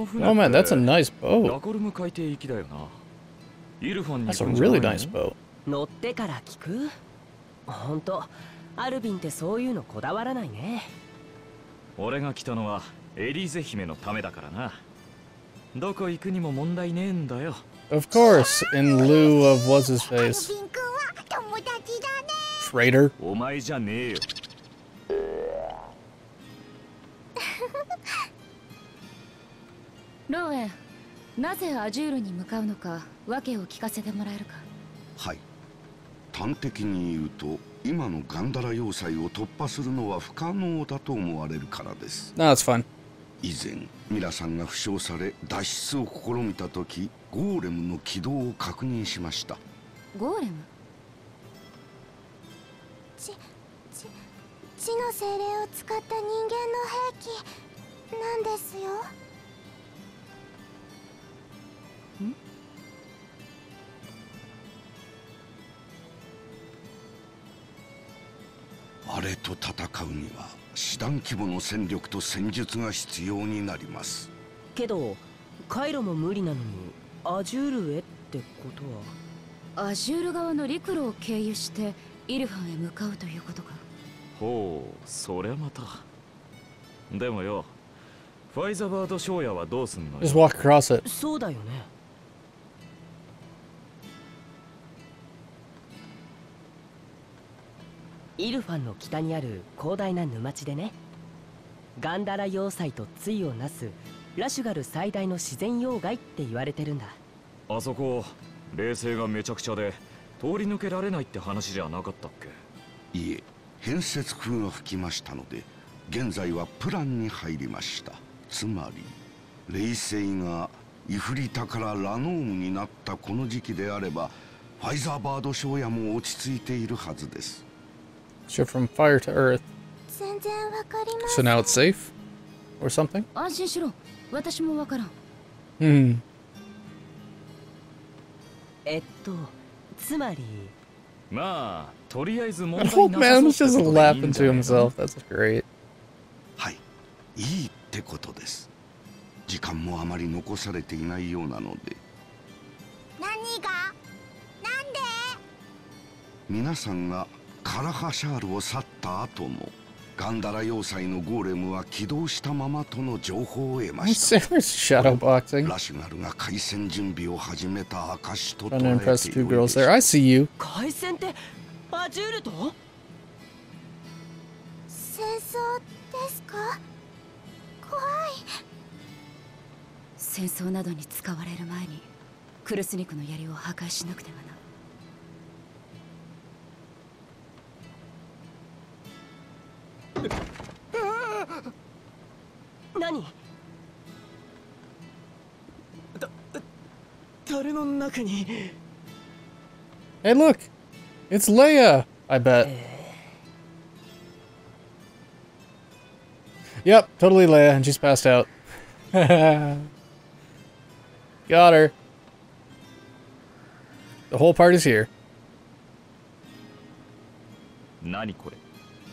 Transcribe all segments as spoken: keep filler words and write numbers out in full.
Oh man, that's a nice boat. ラコルム海底行きだよな。イルファンに That's a really nice boat. 乗ってから聞く？ほんと、アルビンってそういうのこだわらないね。 俺が来たのはエリーゼ姫のためだからな。どこ行くにも問題ねえんだよ。 Of course, in lieu of what's his face. Traitor. お前じゃねえよ。 ローエン、なぜアジュールに向かうのか訳を聞かせてもらえるか。 はい。端的に言うと、今のガンダラ要塞を突破するのは不可能だと思われるからです。 No, it's fine. 以前、ミラさんが負傷され脱出を試みたとき、ゴーレムの起動を確認しました。 ゴーレム？ ち、ち、地の精霊を使った人間の兵器なんですよ。 ん？ あれと戦うには師団規模の戦力と戦術が必要になります。 けど、カイロも無理なのにアジュールへってことは。アジュール側の陸路を経由してイルファンへ向かうということか。 ほう、そりゃまた。でもよ、ファイザバード庄屋はどうすんのよ。 Just walk across it. そうだよね。イルファンの北にある広大な沼地でね、ガンダラ要塞と対をなすラシュガル最大の自然要害って言われてるんだ。 あそこ霊勢がめちゃくちゃで通り抜けられないって話じゃなかったっけ？ いえ、変節風が吹きましたので、現在はプランに入りました。つまり霊星がイフリタからラノームになったこの時期であれば、ファイザーバード庄屋も落ち着いているはずです。 Shift from fire to earth. 全然わかりま So せん。 now it's safe? Or something? 安心しろ、私もわからん。 Hmm. えっと、つまりまあ、とりあえず問 The 題 old な man さ was そう just ってことでいい laughing ん to じゃないの？ himself. That's great. はい、いいってことです。時間もあまり残されていないようなので。 何が？なんで？ 皆さんがカラハシャールを去った後も、ガンダラ要塞のゴーレムは起動したままとの情報を得ま I した。 say we're shadowboxing. ラシュガルが開戦準備を始めた証と Trying 捉 to え impress て two よい girls でし there. ょう。 I see you. 海戦ってアジュールと？ 戦争ですか？怖い。 戦争などに使われる前にクルスニクの槍を破壊しなくてはな。 何？だ、樽の中に。 Hey, look! It's Leia! I bet. Yep, totally Leia, and she's passed out. Got her. The whole party's here. 何これ？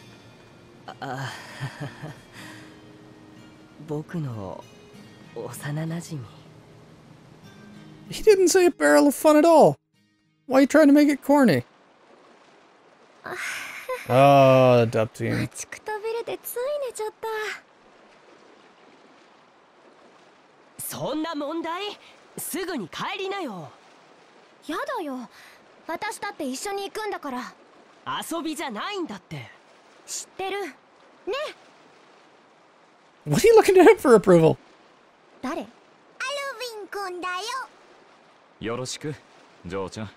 僕の幼なじみ。 He didn't say a barrel of fun at all. Why are you trying to make it corny? Oh, dub team. 待ちくたびれてつい寝ちゃった。 そんな問題？すぐに帰りなよ。 やだよ。私だって一緒に行くんだから。 遊びじゃないんだって。 知ってる。ね。 What are you looking at him for approval? 誰？アルヴィン君だよ。 よろしく、ジョーちゃん。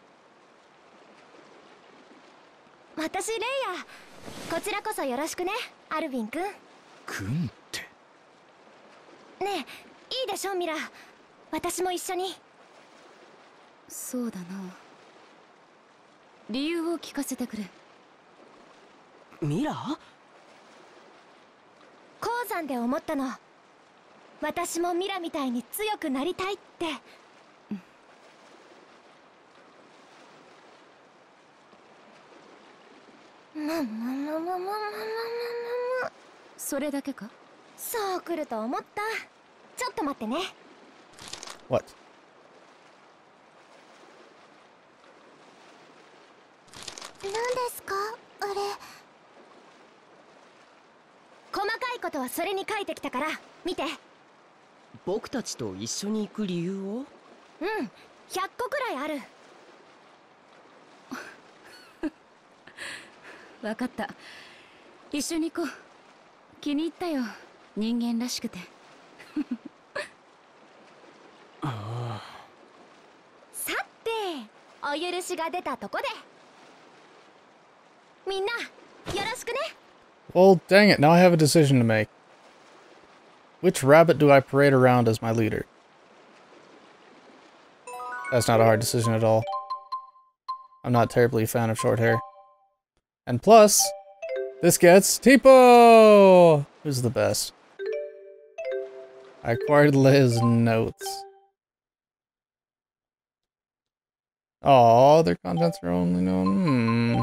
私レイヤ。こちらこそよろしくね、アルヴィン君。 君って。 ねえ、いいでしょミラ。私も一緒に。 そうだな。理由を聞かせてくれ。 ミラ？ 鉱山で思ったの。私もミラみたいに強くなりたいって。むむむむむむむむむむ。 それだけか？ そう来ると思った。ちょっと待ってね。 What? 何ですかあれ。 細かいことはそれに書いてきたから見て。 僕たちと一緒に行く理由を？ うん、ひゃっこくらいある。 わかった。一緒に行こう。気に入ったよ。人間らしくて。 さて、お許しが出たとこで、みんなよろしくね。 Well, dang it, now I have a decision to make. Which rabbit do I parade around as my leader? That's not a hard decision at all. I'm not terribly a fan of short hair. And plus, this gets Tipo! Who's the best? I acquired Liz notes. Oh, their contents are only known. Hmm.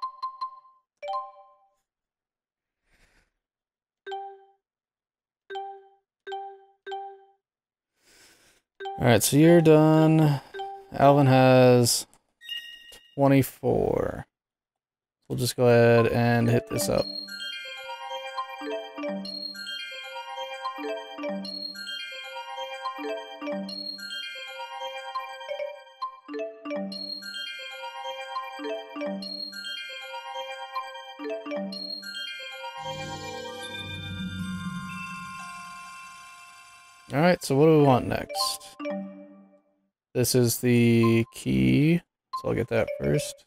Alright, so you're done. Alvin has twenty-four. We'll just go ahead and hit this up. Alright, so what do we want next? This is the key, so I'll get that first.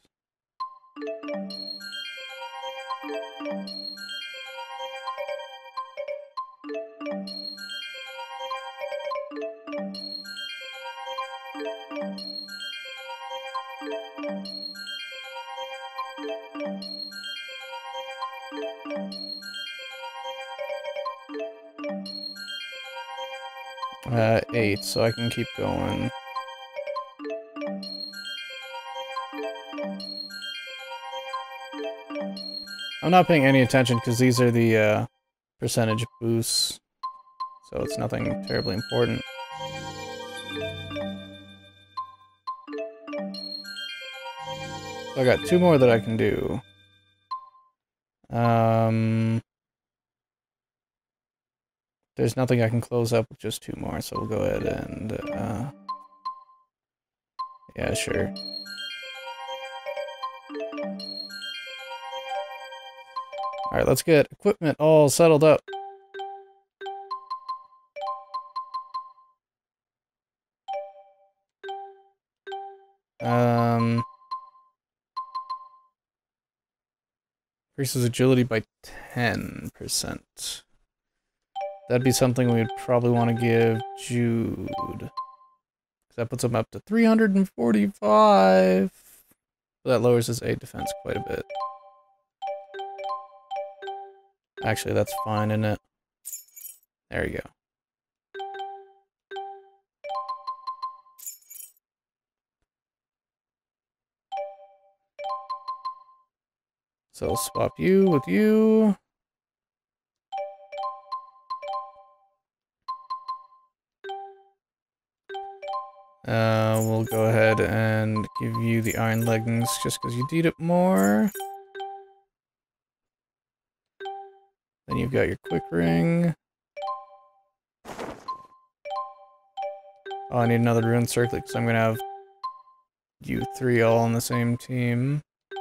Uh, eight, so I can keep going. I'm not paying any attention because these are the uh, percentage boosts, so it's nothing terribly important. So I got two more that I can do. Um... There's nothing I can close up with just two more, so we'll go ahead and, uh... yeah, sure. Alright, let's get equipment all settled up. Um... Increases agility by ten percent. That'd be something we'd probably want to give Jude. Because that puts him up to three hundred forty-five. That lowers his A defense quite a bit. Actually, that's fine, isn't it? There you go. So I'll swap you with you. Uh, we'll go ahead and give you the iron leggings just because you need it more. Then you've got your quick ring. Oh, I need another rune circlet because I'm going to have you three all on the same team.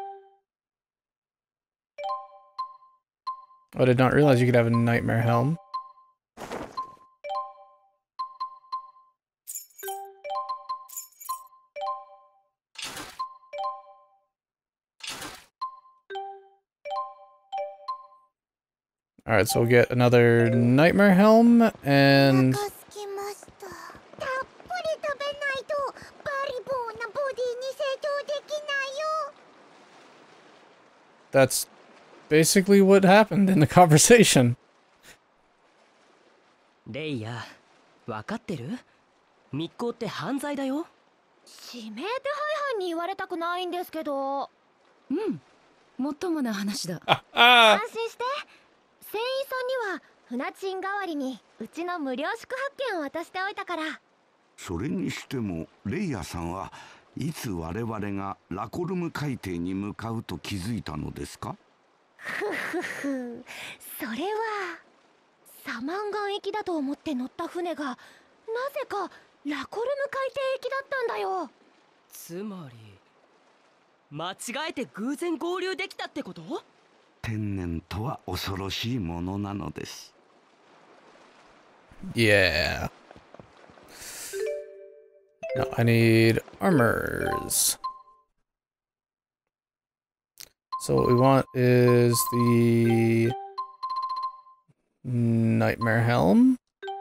Oh, I did not realize you could have a nightmare helm. Alright, so we'll get another nightmare helm, and... That's basically what happened in the conversation. レイヤ、わかってる？密航って犯罪だよ。 指名手配犯に言われたくないんですけど。 うん、もっともな話だ。 安心して。船員さんには船賃代わりにうちの無料宿泊券を渡しておいたから。 それにしてもレイヤさんはいつ我々がラコルム海底に向かうと気づいたのですか？ ふふふ、それはサマンガン行きだと思って乗った船がなぜかラコルム海底行きだったんだよ。 つまり間違えて偶然合流できたってこと？ 天然とは恐ろしいものなのです。 Yeah. Now I need armors. So what we want is the Nightmare Helm.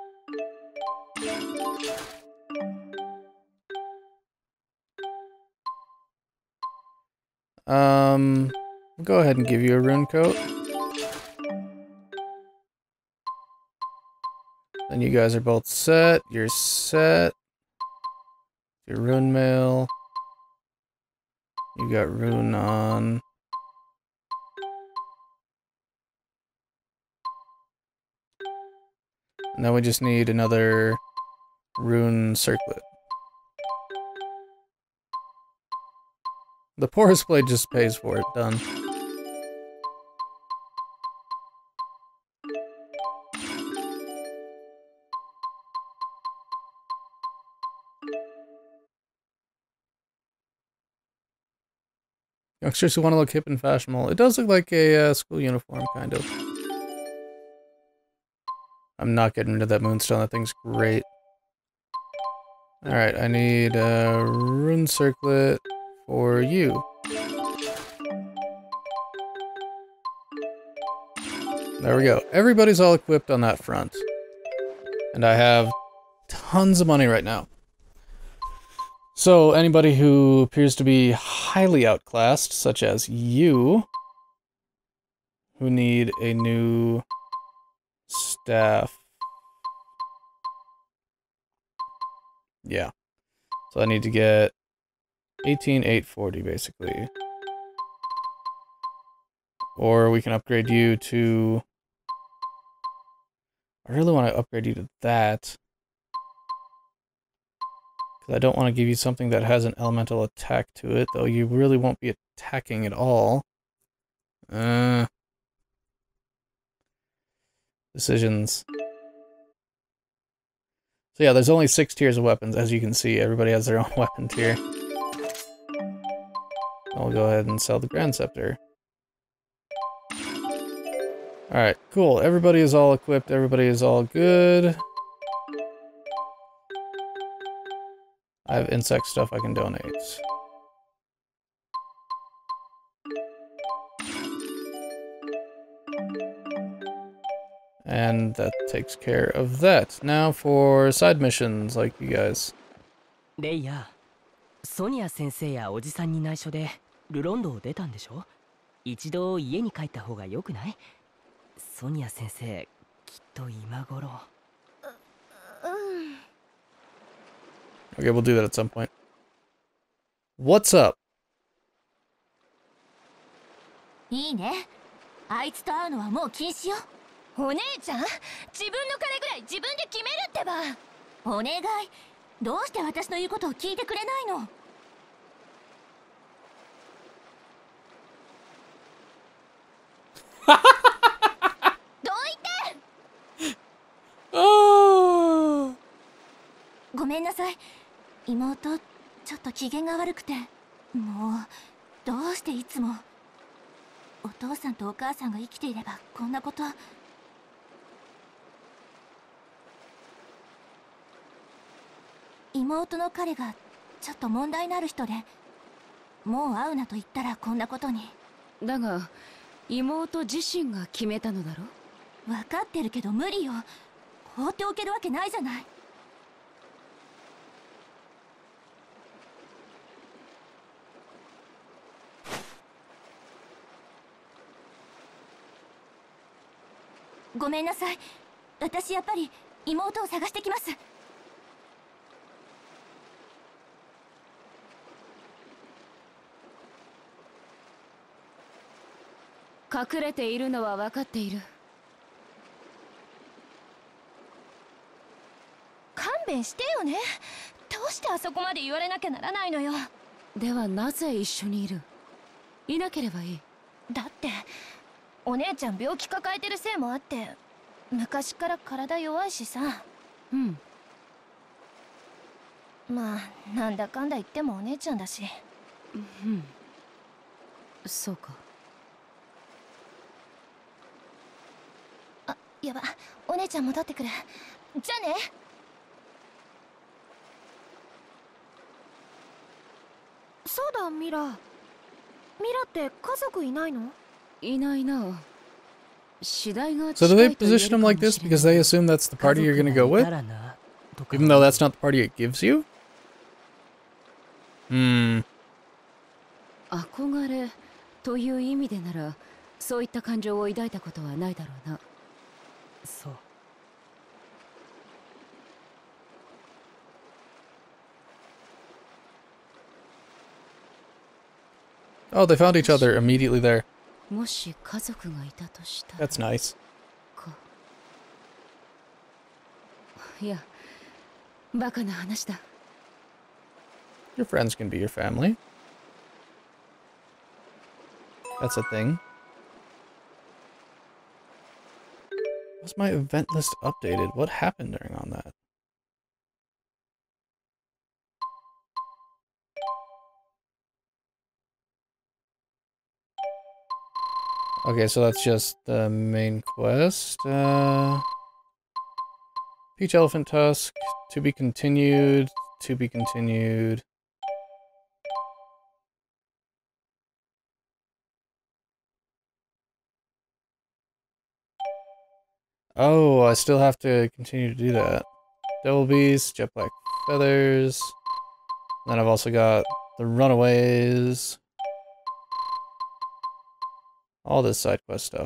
Um, we'll go ahead and give you a rune coat. Then you guys are both set. You're set. Your rune mail. You got rune on. Now we just need another rune circlet. The porous blade just pays for it. Done. Youngsters who want to look hip and fashionable. It does look like a uh, school uniform, kind of. I'm not getting rid of that moonstone. That thing's great. Alright, I need a rune circlet for you. There we go. Everybody's all equipped on that front. And I have tons of money right now. So, anybody who appears to be highly outclassed, such as you, who need a new staff. Yeah. So I need to get eighteen eight forty, basically. Or we can upgrade you to... I really want to upgrade you to that. Because I don't want to give you something that has an elemental attack to it, though you really won't be attacking at all. Uh, decisions. So yeah, there's only six tiers of weapons, as you can see. Everybody has their own weapon tier. I'll go ahead and sell the Grand Scepter. Alright, cool. Everybody is all equipped. Everybody is all good. I have insect stuff I can donate. And that takes care of that. Now for side missions, like you guys. レイヤー、ソニア先生やおじさんに内緒でルロンドを出たんでしょ？一度家に帰った方が良くない？ソニア先生、きっと今頃。 Okay, we'll do that at some point. What's up? いいね。あいつと会うのはもう禁止よ。お姉ちゃん、自分の彼ぐらい自分で決めるってば。お願い、どうして私の言うことを聞いてくれないの？どいて。ごめんなさい。妹、ちょっと機嫌が悪くて。もう、どうしていつも。お父さんとお母さんが生きていればこんなこと。妹の彼がちょっと問題のある人で、もう会うなと言ったらこんなことに。 だが妹自身が決めたのだろ。 分かってるけど無理よ。放っておけるわけないじゃない。ごめんなさい。私やっぱり妹を探してきます。 隠れているのは分かっている。 勘弁してよね。 うしてあそこまで言われなきゃならないのよ。 ではなぜ一緒にいる？いなければいい。 だってお姉ちゃん病気抱えてるせいもあって昔から体弱いしさ。 うん。 まあなんだかんだ言ってもお姉ちゃんだし。 うん。そうか。 あ、やば、お姉ちゃん戻ってくる。じゃあね。 そうだ、ミラ。ミラって家族いないの？ いないな。 So do they position him like this because they assume that's the party you're gonna go with? Even though that's not the party it gives you? Hmm. 憧れという意味でなら、そういった感情を抱いたことはないだろうな。 そう。 Oh, they found each other immediately there. もし家族がいたとしたら。 That's nice. か。いや、バカな話だ。 Your friends can be your family. That's a thing. Was my event list updated? What happened during on that? Okay, so that's just the main quest. Uh, Peach Elephant Tusk, to be continued, to be continued. Oh, I still have to continue to do that. Devil Beast, Jet Black Feathers. Then I've also got the Runaways. All this side quest stuff.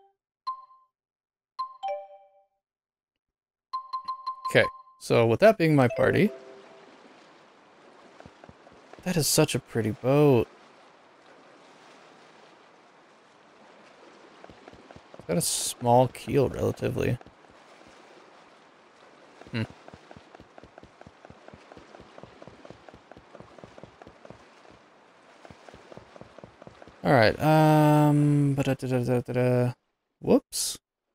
Okay, so with that being my party, that is such a pretty boat. It's got a small keel, relatively. Hmm. All right. Um. Ba -da -da -da -da -da -da. Whoops.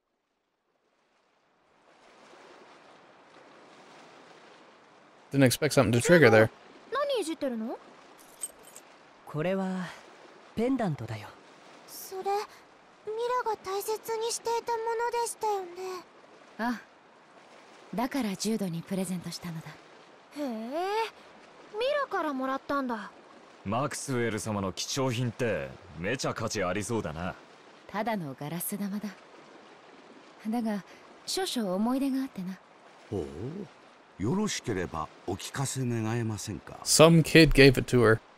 Didn't expect something to trigger there. 何いじってるの？ これはペンダントだよ。 それミラが大切にしていたものでしたよね。 あ、だからジュードにプレゼントしたのだ。 へえ、ミラからもらったんだ。 マクスウェル様の貴重品ってめちゃ価値ありそうだな。 ただのガラス玉だ。だが少々思い出があってな。 ほう、よろしければお聞かせ願えませんか。 Some kid gave it to her.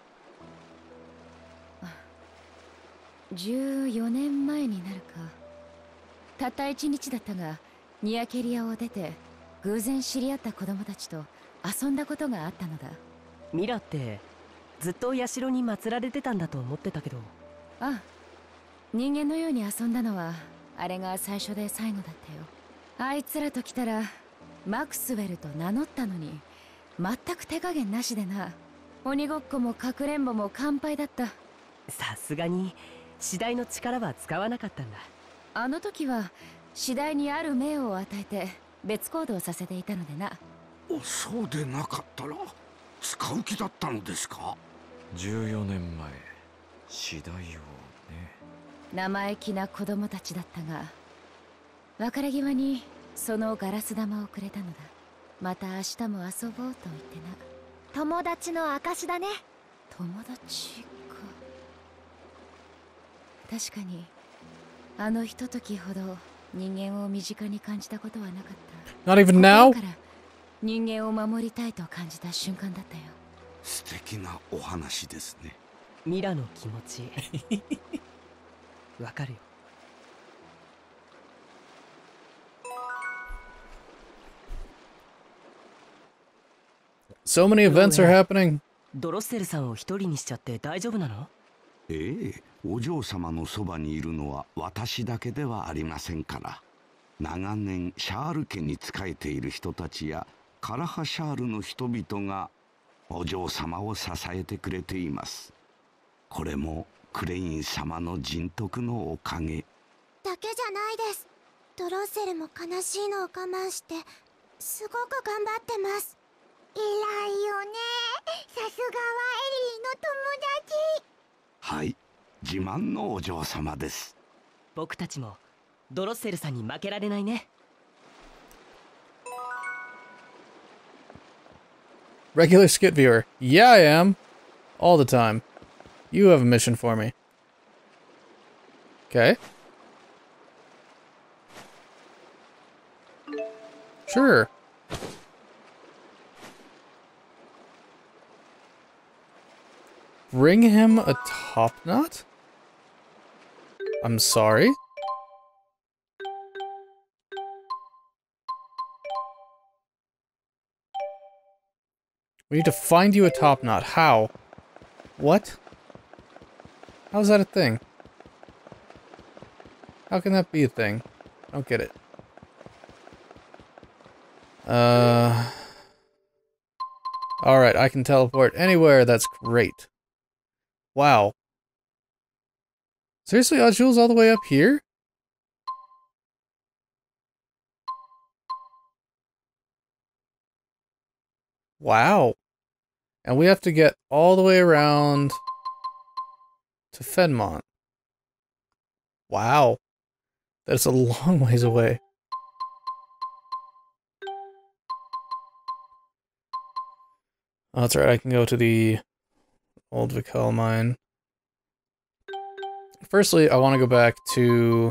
じゅうよねんまえになるか。たった一日だったが、ニアケリアを出て偶然知り合った子供たちと遊んだことがあったのだ。 ミラってずっと社に祀られてたんだと思ってたけど。 ああ、人間のように遊んだのはあれが最初で最後だったよ。あいつらと来たらマクスウェルと名乗ったのに全く手加減なしでな。鬼ごっこもかくれんぼも完敗だった。 さすがに次第の力は使わなかったんだ。 あの時は次第にある命を与えて別行動させていたのでな。 お、そうでなかったら使う気だったのですか。 じゅうよねんまえ、次第をね。 生意気な子供たちだったが、別れ際にそのガラス玉をくれたのだ。また明日も遊ぼうと言ってな。 友達の証だね。 友達か。確かにあのひとときほど人間を身近に感じたことはなかった。 Not even now? 心から人間を守りたいと感じた瞬間だったよ。 素敵なお話ですね。 ミラの気持ちわかるよ。 So many events are happening. ドロッセルさんを一人にしちゃって大丈夫なの？ ええ、お嬢様のそばにいるのは私だけではありませんから。長年シャール家に仕えている人たちやカラハシャールの人々がお嬢様を支えてくれています。これもクレイン様の人徳のおかげだけじゃないです。ドロッセルも悲しいのを我慢してすごく頑張ってます。偉いよね。さすがはエリーの友達。 はい、自慢のお嬢様です。 僕たちもドロッセルさんに負けられないね。 Regular skit viewer. Yeah, I am. All the time. You have a mission for me. Okay. Sure. Bring him a top knot? I'm sorry? We need to find you a top knot. How? What? How's that a thing? How can that be a thing? I don't get it. Uh... Alright, I can teleport anywhere. That's great. Wow. Seriously, Azul's all the way up here? Wow. And we have to get all the way around to Fenmont. Wow. That's a long ways away. Oh, that's right, I can go to the Old Vical mine. Firstly, I want to go back to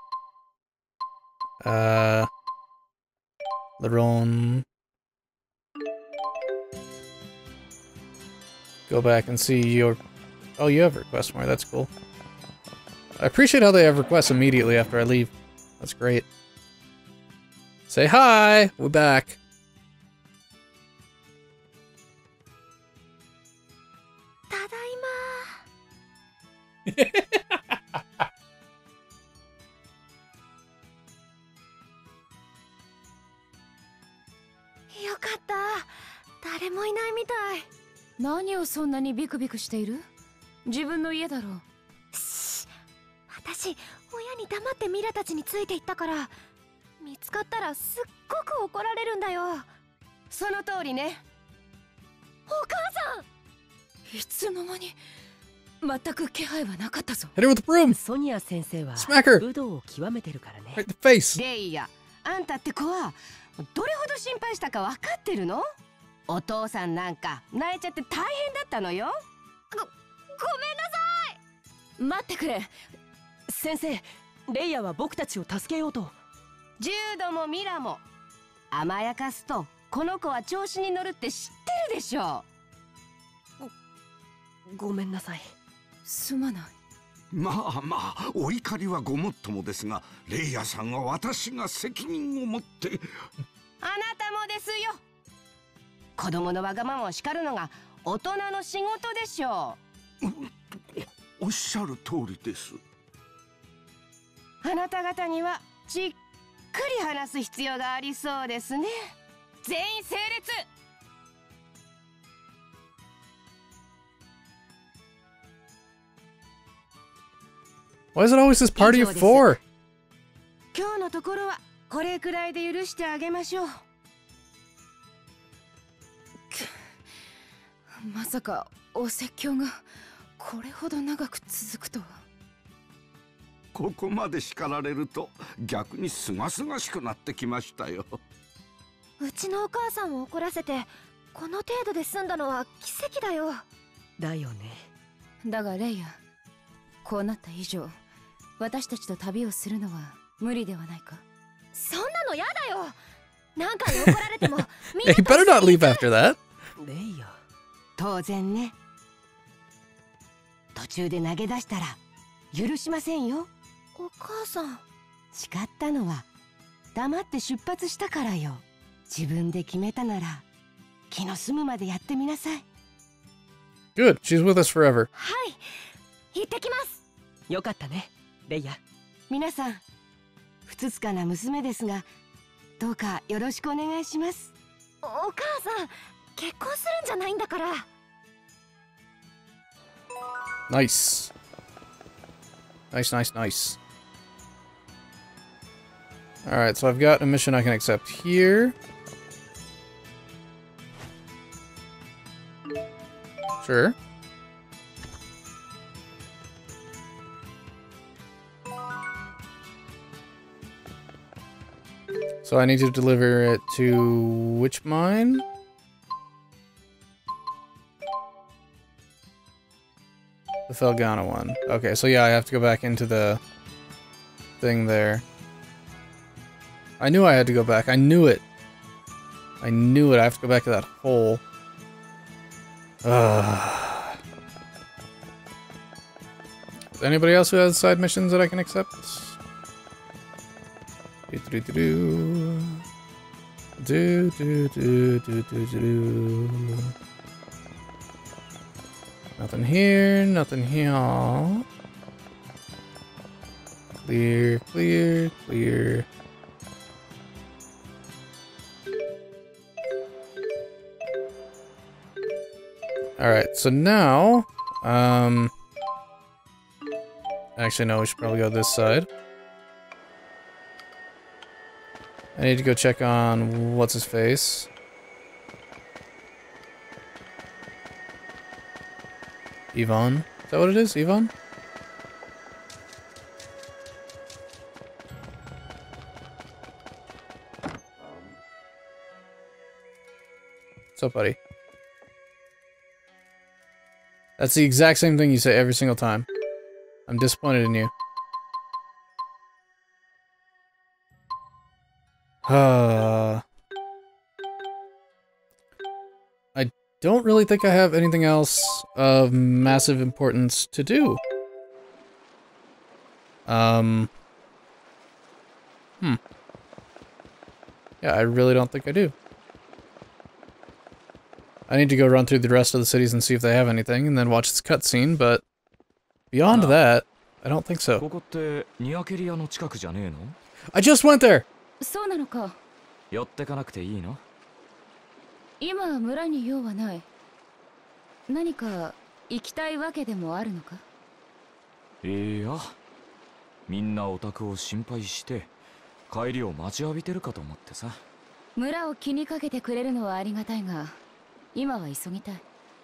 uh Leron. Go back and see your... Oh, you have requests more. That's cool. I appreciate how they have requests immediately after I leave. That's great. Say hi! We're back. Tadaima. よかった。誰もいないみたい。 何をそんなにビクビクしている？自分の家だろう。 し私、親に黙ってミラたちについていったから、見つかったらすっごく怒られるんだよ。 その通りね。 お母さん！ いつの間に全く気配はなかったぞ。 Hit her with the broom! ソニア先生は Smack her! 武道を極めてるからね。 Right in the face! レイヤ、あんたって子はどれほど心配したか分かってるの？お父さんなんか泣いちゃって大変だったのよ。 ご、ごめんなさい。待ってくれ。先生、レイヤは僕たちを助けようと。 ジュードもミラも甘やかすとこの子は調子に乗るって知ってるでしょ。 ご、ごめんなさい。 すまない。 まあまあ、お怒りはごもっともですが、レイヤさんは私が責任を持って。 あなたもですよ。子供のわがままを叱るのが大人の仕事でしょう。 おっしゃる通りです。 あなた方にはじっくり話す必要がありそうですね。全員整列。 Why is it always this party of four? 今日のところはこれくらいで許してあげましょう。 まさかお説教がこれほど長く続くとは。 ここまで叱られると逆にすがすがしくなってきましたよ。 うちのお母さんを怒らせてこの程度で済んだのは奇跡だよ。 だよね。 だがレイヤ、こうなった以上私たちと旅をするのは無理ではないか。 そんなのやだよ。何回怒られてもみんな Hey, you better not leave after that. レイヤ。 当然ね。途中で投げ出したら許しませんよ。 お母さん。 叱ったのは黙って出発したからよ。自分で決めたなら気の済むまでやってみなさい。 Good, she's with us forever. はい、行ってきます。 よかったね、レイヤ。 皆さん、ふつつかな娘ですが、どうかよろしくお願いします。 お母さん、結婚するんじゃゃないんだから。 Nice. Nice, nice, nice. Alright, so I've got a mission I can accept here. Sure. So I need to deliver it to which mine? The Felgana one. Okay, so yeah, I have to go back into the thing there. I knew I had to go back. I knew it. I knew it. I have to go back to that hole. Ugh. Is there anybody else who has side missions that I can accept? Do do do do do do do do do. Nothing here, nothing here. Clear, clear, clear. Alright, so now, um, actually no, we should probably go this side. I need to go check on what's his face. Yvonne? Is that what it is? Yvonne? What's up, buddy? That's the exact same thing you say every single time. I'm disappointed in you. Uh, I don't really think I have anything else of massive importance to do. Um. Hmm. Yeah, I really don't think I do. I need to go run through the rest of the cities and see if they have anything, and then watch this cutscene, but beyond that, I don't think so. I just went there! そうなのか。 寄ってかなくていいの？ 今は村に用はない。何か行きたいわけでもあるのか？ いや、みんなオタクを心配して帰りを待ちわびてるかと思ってさ。 村を気にかけてくれるのはありがたいが、今は急ぎたい。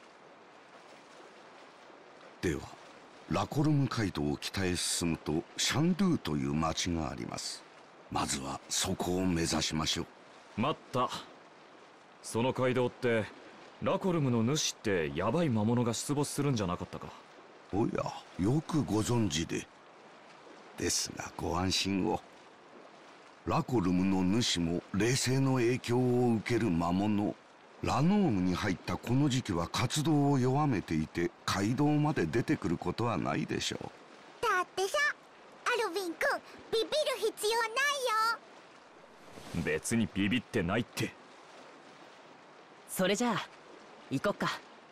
では、ラコルム街道を北へ進むとシャンドゥという町があります。まずはそこを目指しましょう。 待った。その街道ってラコルムの主ってヤバい魔物が出没するんじゃなかったか？ おや、よくご存知で。ですがご安心を。ラコルムの主も霊性の影響を受ける魔物。ラノームに入ったこの時期は活動を弱めていて街道まで出てくることはないでしょう。 だってさ、アルヴィン君ビビる必要ないよ。 別にビビってないって。 それじゃあ行こっか。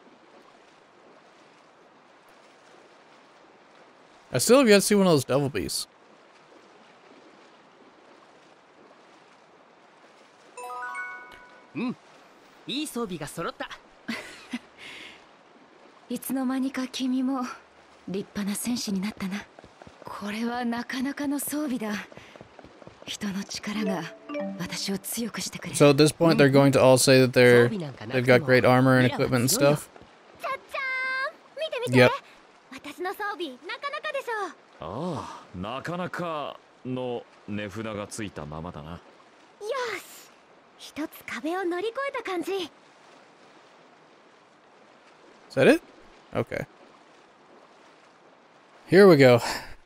I still have yet to see one of those devil beasts. うん、いい装備が揃った。 いつの間にか君も立派な戦士になったな。これはなかなかの装備だ。人の力が私を強くしてくれる。 So at this point they're going to all say that they're they've got great armor and equipment and stuff. ちゃっちゃーん、見て見て。 Yep. 私の装備なかなかでしょ。 ああ、なかなかの値札がついたままだな。 よし、一つ壁を乗り越えた感じ。 Is that it? Okay. Here we go.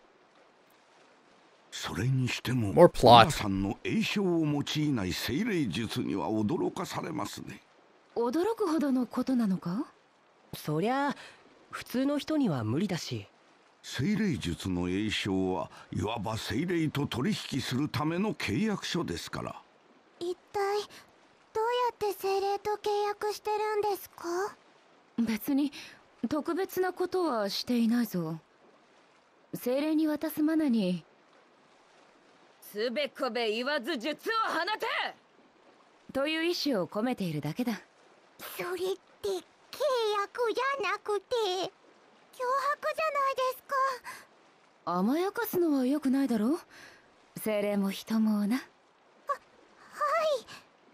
それにしても More plot. 皆さんの栄唱を用いない精霊術には驚かされますね。 驚くほどのことなのか？ そりゃ普通の人には無理だし。 精霊術の栄唱はいわば精霊と取引するための契約書ですから。 一体どうやって精霊と契約してるんですか？ 別に特別なことはしていないぞ。精霊に渡すマナにつべこべ言わず術を放てという意志を込めているだけだ。 それってて契約じゃなくて脅迫じゃないですか。 甘やかすのは良くないだろう。精霊も人もな。は、 はい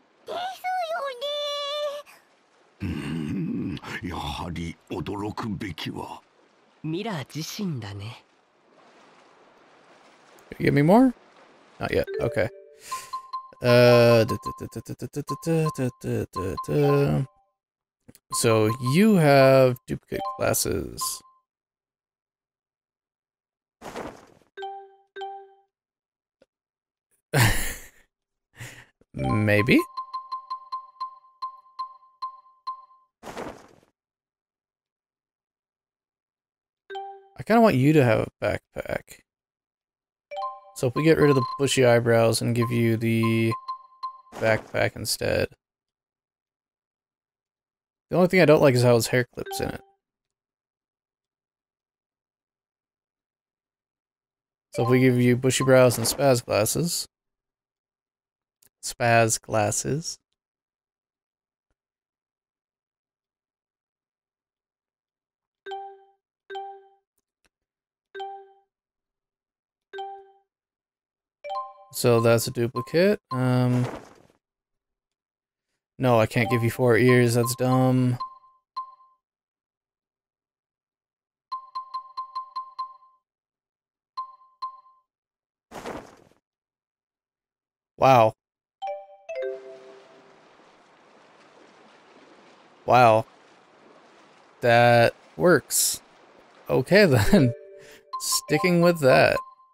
ですよね。 うーん、やはり驚くべきはミラ自身だね。 Give me more? Not yet. Okay. Uh, so you have duplicate classes. Maybe? I kind of want you to have a backpack. So if we get rid of the bushy eyebrows and give you the backpack instead. The only thing I don't like is how his hair clips in it. So if we give you bushy brows and spaz glasses. Spaz glasses. So that's a duplicate. Um, no, I can't give you four ears. That's dumb. Wow. Wow. That works. Okay then. Sticking with that.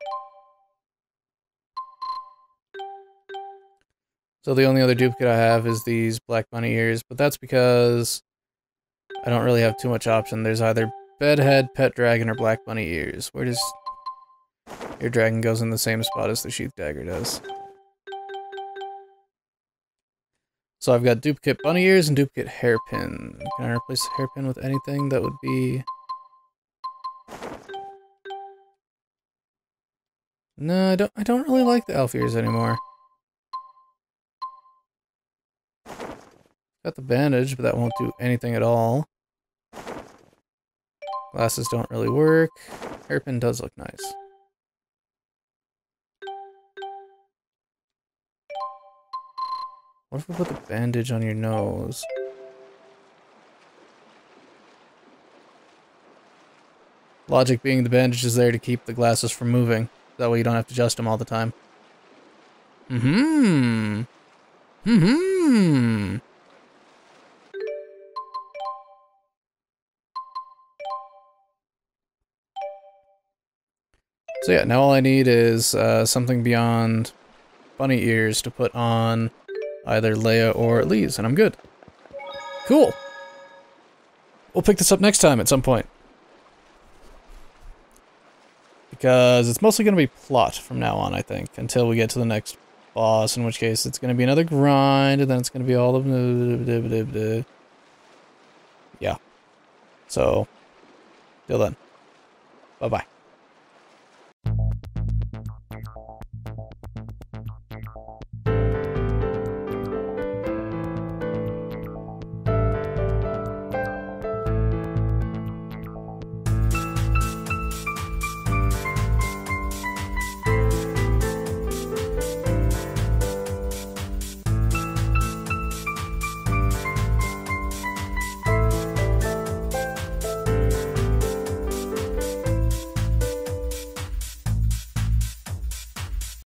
So the only other duplicate I have is these black bunny ears, but that's because I don't really have too much option. There's either bedhead, pet dragon, or black bunny ears. Where does your dragon goes in the same spot as the sheath dagger does? So I've got duplicate bunny ears and duplicate hairpin. Can I replace the hairpin with anything that would be... No, I don't I don't really like the elf ears anymore. Got the bandage, but that won't do anything at all. Glasses don't really work. Hairpin does look nice. What if we put the bandage on your nose? Logic being the bandage is there to keep the glasses from moving. That way you don't have to adjust them all the time. Mm-hmm. Mm-hmm. So yeah, now all I need is uh, something beyond bunny ears to put on either Leia or Elise, and I'm good. Cool! We'll pick this up next time at some point. Because it's mostly going to be plot from now on, I think, until we get to the next boss, in which case it's going to be another grind, and then it's going to be all of... Yeah. So, till then. Bye-bye.